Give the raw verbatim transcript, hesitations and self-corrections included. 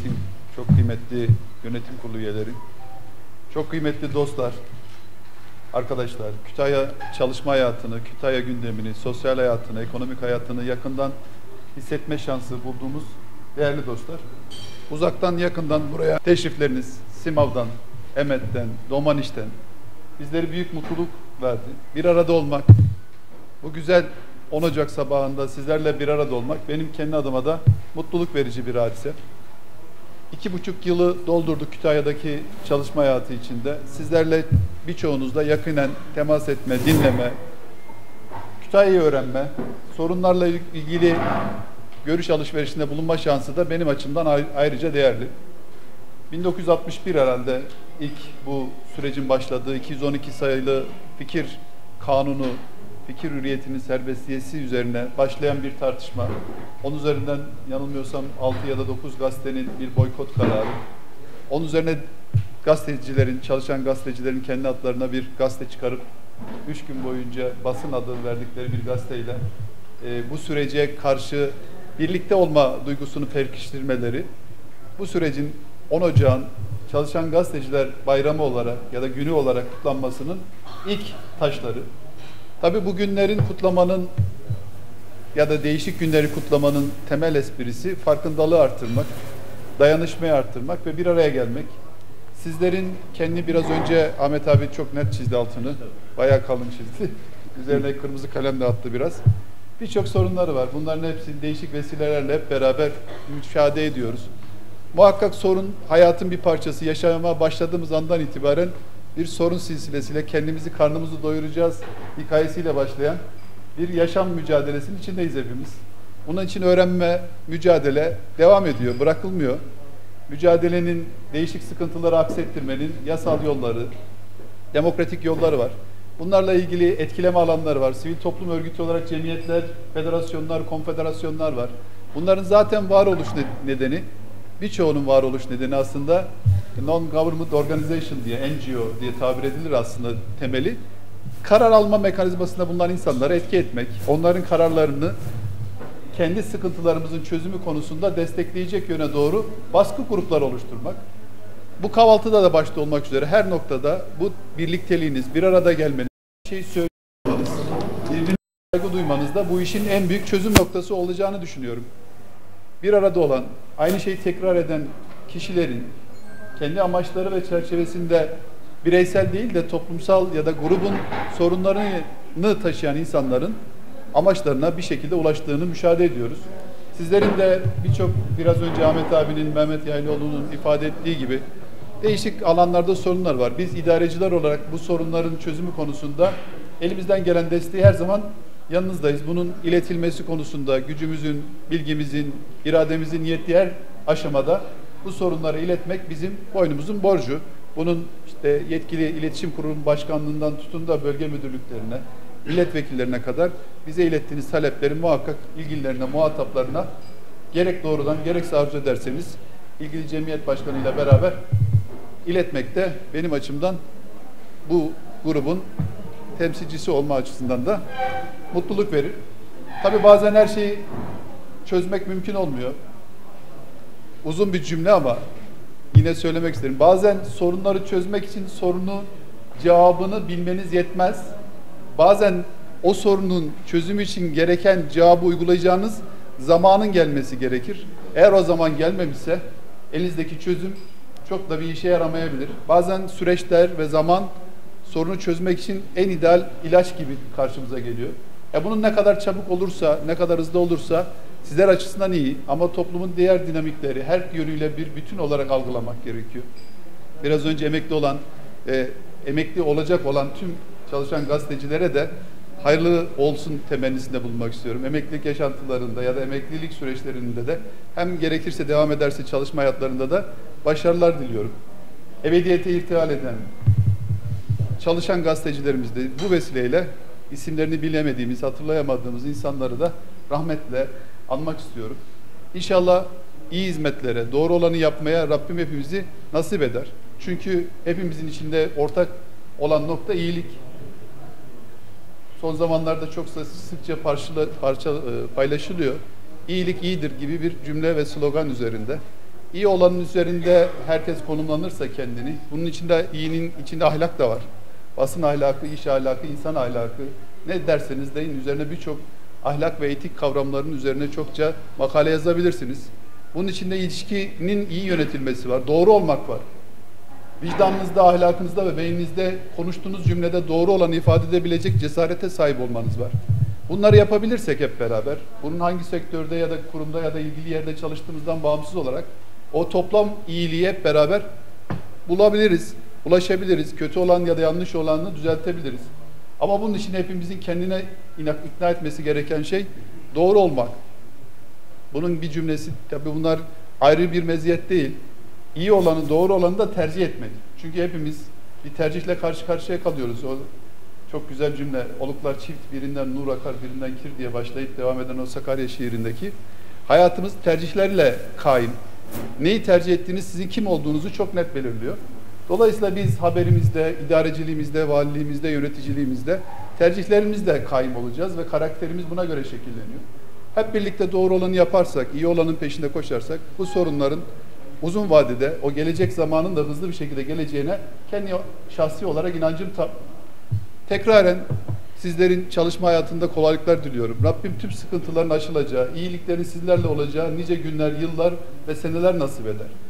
Hürriyet'in çok kıymetli yönetim kurulu üyeleri, çok kıymetli dostlar, arkadaşlar, Kütahya çalışma hayatını, Kütahya gündemini, sosyal hayatını, ekonomik hayatını yakından hissetme şansı bulduğumuz değerli dostlar. Uzaktan yakından buraya teşrifleriniz Simav'dan, Emet'ten, Domaniş'ten bizleri büyük mutluluk verdi. Bir arada olmak, bu güzel on Ocak sabahında sizlerle bir arada olmak benim kendi adıma da mutluluk verici bir hadise. İki buçuk yılı doldurduk Kütahya'daki çalışma hayatı içinde. Sizlerle birçoğunuzla yakinen temas etme, dinleme, Kütahya'yı öğrenme, sorunlarla ilgili görüş alışverişinde bulunma şansı da benim açımdan ayrıca değerli. bin dokuz yüz altmış bir herhalde ilk bu sürecin başladığı iki yüz on iki sayılı fikir kanunu, fikir hürriyetinin serbestiyesi üzerine başlayan bir tartışma. Onun üzerinden yanılmıyorsam altı ya da dokuz gazetenin bir boykot kararı. Onun üzerine gazetecilerin, çalışan gazetecilerin kendi adlarına bir gazete çıkarıp üç gün boyunca basın adı verdikleri bir gazeteyle e, bu sürece karşı birlikte olma duygusunu pekiştirmeleri, bu sürecin on Ocağın Çalışan Gazeteciler Bayramı olarak ya da günü olarak kutlanmasının ilk taşları. Tabii bu günlerin kutlamanın ya da değişik günleri kutlamanın temel esprisi farkındalığı arttırmak, dayanışmayı arttırmak ve bir araya gelmek. Sizlerin kendi biraz önce Ahmet abi çok net çizdi altını, bayağı kalın çizdi. Üzerine kırmızı kalem de attı biraz. Birçok sorunları var. Bunların hepsini değişik vesilelerle hep beraber müşahede ediyoruz. Muhakkak sorun hayatın bir parçası. Yaşamaya başladığımız andan itibaren bir sorun silsilesiyle kendimizi, karnımızı doyuracağız hikayesiyle başlayan bir yaşam mücadelesinin içindeyiz hepimiz. Bunun için öğrenme, mücadele devam ediyor, bırakılmıyor. Mücadelenin değişik sıkıntıları aksettirmenin yasal yolları, demokratik yolları var. Bunlarla ilgili etkileme alanları var. Sivil toplum örgütü olarak cemiyetler, federasyonlar, konfederasyonlar var. Bunların zaten varoluş nedeni, birçoğunun varoluş nedeni aslında non-government organization diye, N G O diye tabir edilir aslında temeli. Karar alma mekanizmasında bulunan insanlara etki etmek, onların kararlarını kendi sıkıntılarımızın çözümü konusunda destekleyecek yöne doğru baskı grupları oluşturmak. Bu kahvaltıda da başta olmak üzere her noktada bu birlikteliğiniz, bir arada gelmeniz, bir şey söylemeniz, birbirine saygı duymanız da bu işin en büyük çözüm noktası olacağını düşünüyorum. Bir arada olan, aynı şeyi tekrar eden kişilerin kendi amaçları ve çerçevesinde bireysel değil de toplumsal ya da grubun sorunlarını taşıyan insanların amaçlarına bir şekilde ulaştığını müşahede ediyoruz. Sizlerin de birçok biraz önce Ahmet abinin, Mehmet Yaylıoğlu'nun ifade ettiği gibi değişik alanlarda sorunlar var. Biz idareciler olarak bu sorunların çözümü konusunda elimizden gelen desteği her zaman yanınızdayız. Bunun iletilmesi konusunda gücümüzün, bilgimizin, irademizin yettiği her aşamada bu sorunları iletmek bizim boynumuzun borcu. Bunun işte yetkili iletişim kurulu başkanlığından tutun da bölge müdürlüklerine, milletvekillerine kadar bize ilettiğiniz talepleri muhakkak ilgililerine, muhataplarına gerek doğrudan gerekse arzu ederseniz ilgili cemiyet başkanıyla beraber iletmek de benim açımdan bu grubun temsilcisi olma açısından da mutluluk verir. Tabii bazen her şeyi çözmek mümkün olmuyor. Uzun bir cümle ama yine söylemek isterim. Bazen sorunları çözmek için sorunun cevabını bilmeniz yetmez. Bazen o sorunun çözümü için gereken cevabı uygulayacağınız zamanın gelmesi gerekir. Eğer o zaman gelmemişse elinizdeki çözüm çok da bir işe yaramayabilir. Bazen süreçler ve zaman sorunu çözmek için en ideal ilaç gibi karşımıza geliyor. E bunun ne kadar çabuk olursa, ne kadar hızlı olursa sizler açısından iyi ama toplumun diğer dinamikleri her yönüyle bir bütün olarak algılamak gerekiyor. Biraz önce emekli olan, e, emekli olacak olan tüm çalışan gazetecilere de hayırlı olsun temennisinde bulunmak istiyorum. Emeklilik yaşantılarında ya da emeklilik süreçlerinde de hem gerekirse devam ederse çalışma hayatlarında da başarılar diliyorum. Ebediyete irtihal eden çalışan gazetecilerimiz de bu vesileyle isimlerini bilemediğimiz, hatırlayamadığımız insanları da rahmetle anmak istiyorum. İnşallah iyi hizmetlere, doğru olanı yapmaya Rabbim hepimizi nasip eder. Çünkü hepimizin içinde ortak olan nokta iyilik. Son zamanlarda çok sıkça parça, parça paylaşılıyor. İyilik iyidir gibi bir cümle ve slogan üzerinde. İyi olanın üzerinde herkes konumlanırsa kendini, bunun içinde iyinin içinde ahlak da var. Basın ahlakı, iş ahlakı, insan ahlakı, ne derseniz deyin üzerine birçok ahlak ve etik kavramlarının üzerine çokça makale yazabilirsiniz. Bunun içinde ilişkinin iyi yönetilmesi var, doğru olmak var. Vicdanınızda, ahlakınızda ve beyninizde konuştuğunuz cümlede doğru olanı ifade edebilecek cesarete sahip olmanız var. Bunları yapabilirsek hep beraber, bunun hangi sektörde ya da kurumda ya da ilgili yerde çalıştığımızdan bağımsız olarak o toplam iyiliği hep beraber bulabiliriz, ulaşabiliriz. Kötü olan ya da yanlış olanını düzeltebiliriz. Ama bunun için hepimizin kendine ikna etmesi gereken şey doğru olmak. Bunun bir cümlesi, tabii bunlar ayrı bir meziyet değil. İyi olanı, doğru olanı da tercih etmek. Çünkü hepimiz bir tercihle karşı karşıya kalıyoruz. O çok güzel cümle. Oluklar çift, birinden nur akar, birinden kir diye başlayıp devam eden o Sakarya şiirindeki. Hayatımız tercihlerle kaim. Neyi tercih ettiğiniz sizin kim olduğunuzu çok net belirliyor. Dolayısıyla biz haberimizde, idareciliğimizde, valiliğimizde, yöneticiliğimizde tercihlerimizle kaim olacağız ve karakterimiz buna göre şekilleniyor. Hep birlikte doğru olanı yaparsak, iyi olanın peşinde koşarsak bu sorunların uzun vadede o gelecek zamanın da hızlı bir şekilde geleceğine kendi şahsi olarak inancım tam. Tekraren sizlerin çalışma hayatında kolaylıklar diliyorum. Rabbim tüm sıkıntıların aşılacağı, iyiliklerin sizlerle olacağı nice günler, yıllar ve seneler nasip eder.